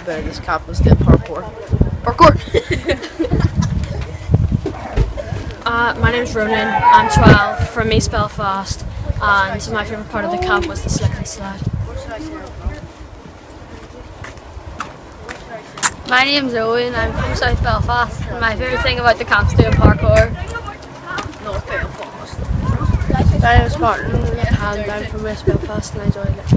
about this camp was doing parkour. Parkour! My name's Ronan, I'm 12, from East Belfast, and my favourite part of the camp was the slip and slide. My name's Owen, I'm from South Belfast, and my favourite thing about the camp's doing parkour. My name's Martin, and I'm from West Belfast, and I enjoyed it.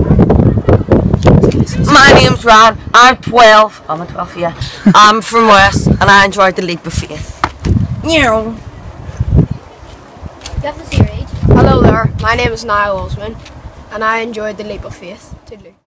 My name's Ryan, I'm 12, I'm 12, yeah. I'm from West, and I enjoyed the leap of faith. You have to say your age. Hello there, my name is Niall Osman, and I enjoyed the leap of faith. Toodaloo.